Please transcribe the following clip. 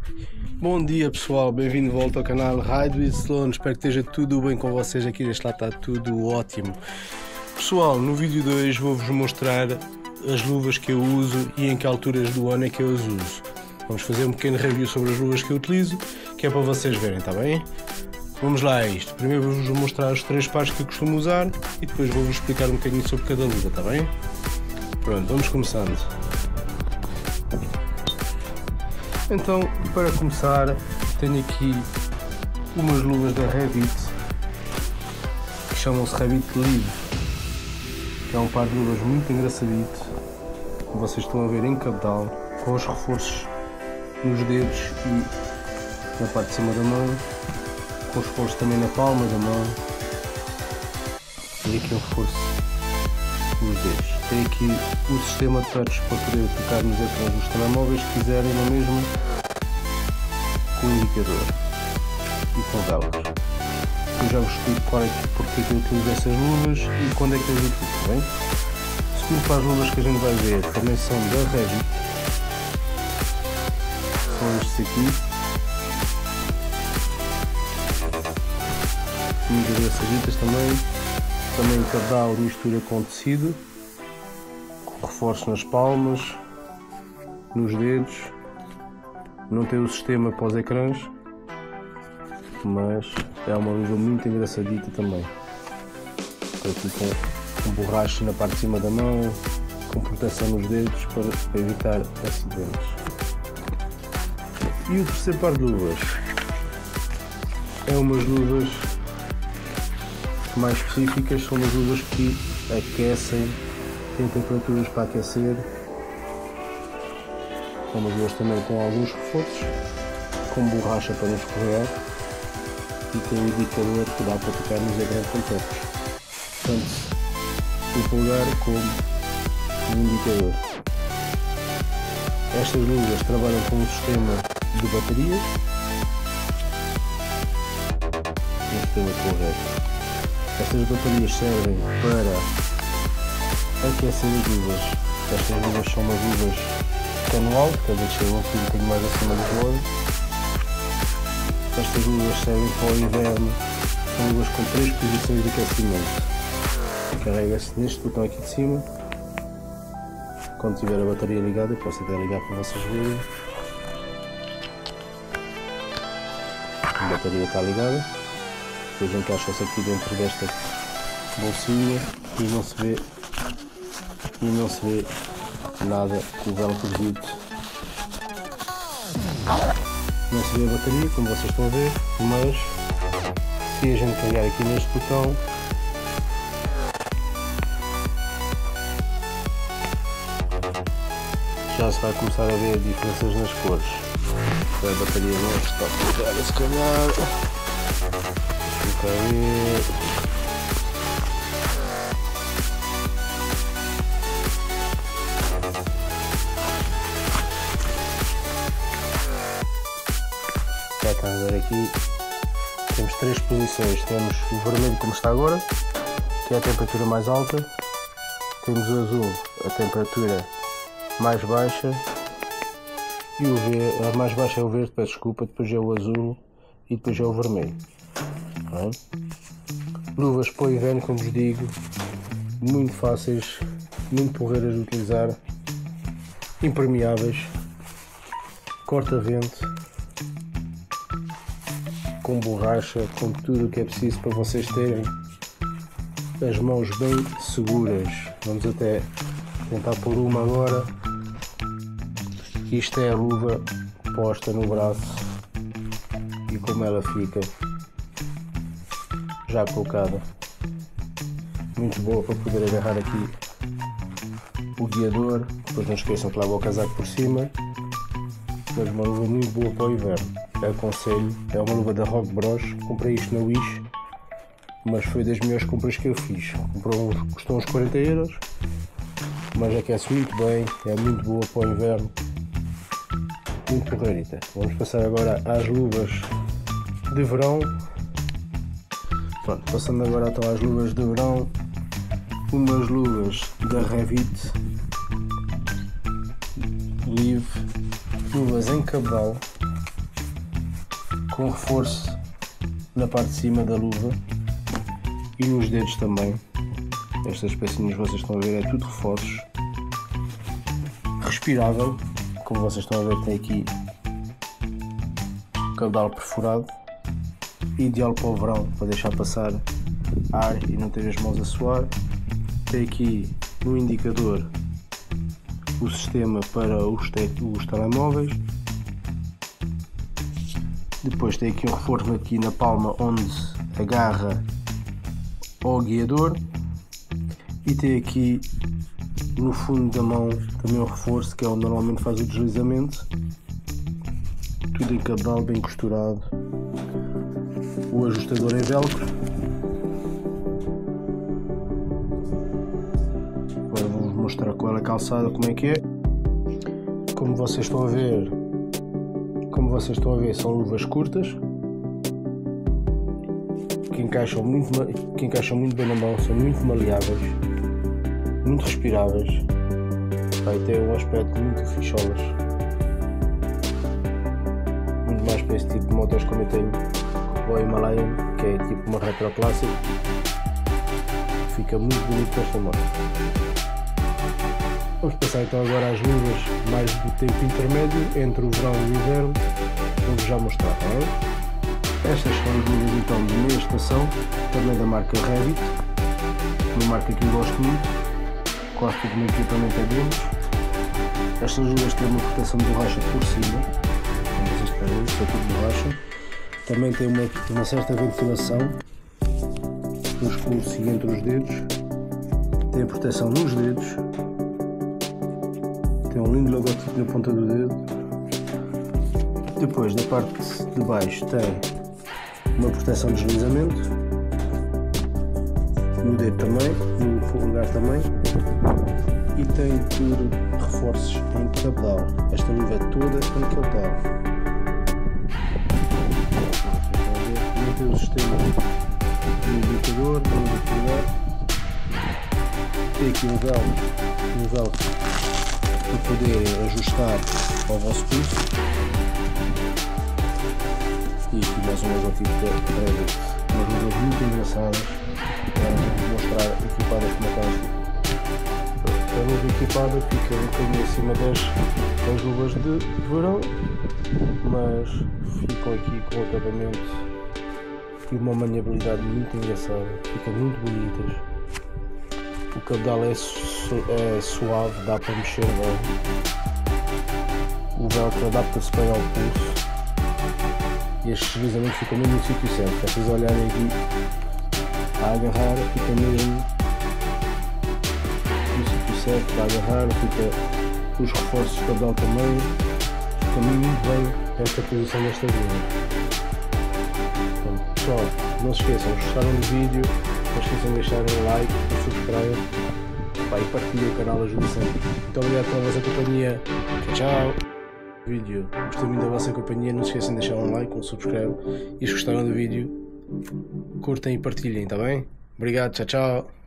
Bom dia pessoal, bem-vindo de volta ao canal Ride with Sloan. Espero que esteja tudo bem com vocês. Aqui deste lado está tudo ótimo. Pessoal, no vídeo de hoje vou-vos mostrar as luvas que eu uso e em que alturas do ano é que eu as uso. Vamos fazer um pequeno review sobre as luvas que eu utilizo, que é para vocês verem, está bem? Vamos lá a isto. Primeiro vou-vos mostrar os 3 pares que eu costumo usar e depois vou-vos explicar um bocadinho sobre cada luva, está bem? Pronto, vamos começando. Então, para começar, tenho aqui umas luvas da Revit que chamam-se Revit Live, que é um par de luvas muito engraçadito, como vocês estão a ver, em cabedal, com os reforços nos dedos e na parte de cima da mão, com os reforços também na palma da mão e aqui um reforço nos dedos. Tem aqui o sistema de touch para poder tocar nos ecrãs dos telemóveis se quiserem, na mesma, com o indicador e com velas. Eu já vos explico porque eu utilizo essas luvas e quando é que eu as utilizo, bem? Segundo para as luvas que a gente vai ver, também são da Revit, são estes aqui, muito engraçaditas também cabedal mistura com tecido, reforço nas palmas, nos dedos, não tem o sistema para os ecrãs, mas é uma luva muito engraçadita também. Estou aqui com borracha na parte de cima da mão, com proteção nos dedos para evitar acidentes. E o terceiro par de luvas é umas luvas mais específicas, são umas luvas que aquecem, tem temperaturas para aquecer, são umas luvas também com alguns reforços, com borracha para não escorregar e tem um indicador que dá para tocar nos ecrãs completos, tanto o polegar como o indicador. Estas luvas trabalham com um sistema de baterias, um sistema correto. Estas baterias servem para aquecer as luvas. Estas luvas são umas luvas que estão no alto, quer dizer que chegam aqui um bocadinho mais acima do rodo. Estas luvas servem para o inverno, são luvas com 3 posições de aquecimento. Carrega-se neste botão aqui de cima. Quando tiver a bateria ligada, eu posso até ligar para vocês verem. A bateria está ligada. Depois encaixa-se aqui dentro desta bolsinha e não se vê nada com o velcrozito. Não se vê a bateria, como vocês estão a ver, mas se a gente carregar aqui neste botão, já se vai começar a ver diferenças nas cores. A bateria não está ligada, se calhar. Deixa-me cá ver. Já está a ver aqui. Temos 3 posições. Temos o vermelho como está agora, que é a temperatura mais alta. Temos o azul, a temperatura mais baixa. E o verde, a mais baixa é o verde, peço desculpa, depois é o azul e depois é o vermelho. Luvas para o inverno, como vos digo, muito fáceis, muito porreiras de utilizar, impermeáveis, corta-vento, com borracha, com tudo o que é preciso para vocês terem as mãos bem seguras. Vamos até tentar pôr uma agora. Isto é a luva posta no braço e como ela fica já colocada, muito boa para poder agarrar aqui o guiador. Depois não esqueçam que leva o casaco por cima, mas uma luva muito boa para o inverno. Aconselho, é uma luva da Rock Bros, comprei isto na Wish, mas foi das melhores compras que eu fiz. Custou uns 40 €, mas aquece muito bem, é muito boa para o inverno, muito porreirita. Vamos passar agora às luvas de verão. Pronto, passando agora então às luvas de verão, umas luvas da Revit Live, luvas em cabedal, com reforço na parte de cima da luva e nos dedos também. Estas pecinhas que vocês estão a ver é tudo reforços. Respirável, como vocês estão a ver, tem aqui cabedal perfurado, ideal para o verão, para deixar passar ar e não ter as mãos a suar. Tem aqui no indicador o sistema para os telemóveis. Depois tem aqui um reforço aqui na palma onde agarra ao guiador, e tem aqui no fundo da mão também um reforço que é onde normalmente faz o deslizamento. Tudo em cabedal bem costurado. O ajustador em velcro. Agora vou-vos mostrar com ela calçada como é que é. Como vocês estão a ver, são luvas curtas que encaixam muito bem na mão, são muito maleáveis, muito respiráveis. Tem um aspecto muito ficholas, muito mais para esse tipo de motos, como eu tenho o Himalayan, que é tipo uma retro clássica. Fica muito bonito com esta moto. Vamos passar então agora às luvas mais do tempo intermédio entre o verão e o inverno. Vou-vos já mostrar, tá bem? Estas são as luvas então de meia estação, também da marca Revit, uma marca que eu gosto muito, gosto do meu equipamento é deles. Estas luvas têm uma proteção de borracha por cima, como vocês estão a ver, isto é tudo de borracha. Também tem uma certa ventilação nos pulsos e entre os dedos, tem a proteção nos dedos, tem um lindo logotipo na ponta do dedo. Depois, da parte de baixo, tem uma proteção de deslizamento, no dedo também, no polegar também, e tem tudo reforços em cabedal. Esta luva é toda em cabedal. Também tem o sistema de indicador, de polegar. Tem aqui um velcro para poder ajustar ao vosso pulso. E aqui mais um logotipo da Revit, umas luvas muito engraçadas, para vos mostrar equipadas como é que elas ficam. A luva equipada fica um bocadinho acima das luvas de verão, mas ficam aqui com um acabamento e uma maniabilidade muito engraçada, ficam muito bonitas. O cabedal é suave, dá para mexer bem. O velcro adapta-se bem ao pulso. E estes deslizamentos ficam mesmo no sítio certo. Se vocês olharem aqui a agarrar, fica mesmo no sítio certo para agarrar, fica os reforços de cabedal também, fica muito bem esta posição desta luva. Pessoal, não se esqueçam, gostaram do vídeo, não se esqueçam de deixar um like, subscrever e partilhem o canal, ajuda sempre. Muito obrigado pela vossa companhia, tchau! Vídeo. Gostei muito da vossa companhia, não se esqueçam de deixar um like, um subscreve, e se gostaram do vídeo, curtem e partilhem, tá bem? Obrigado, tchau, tchau!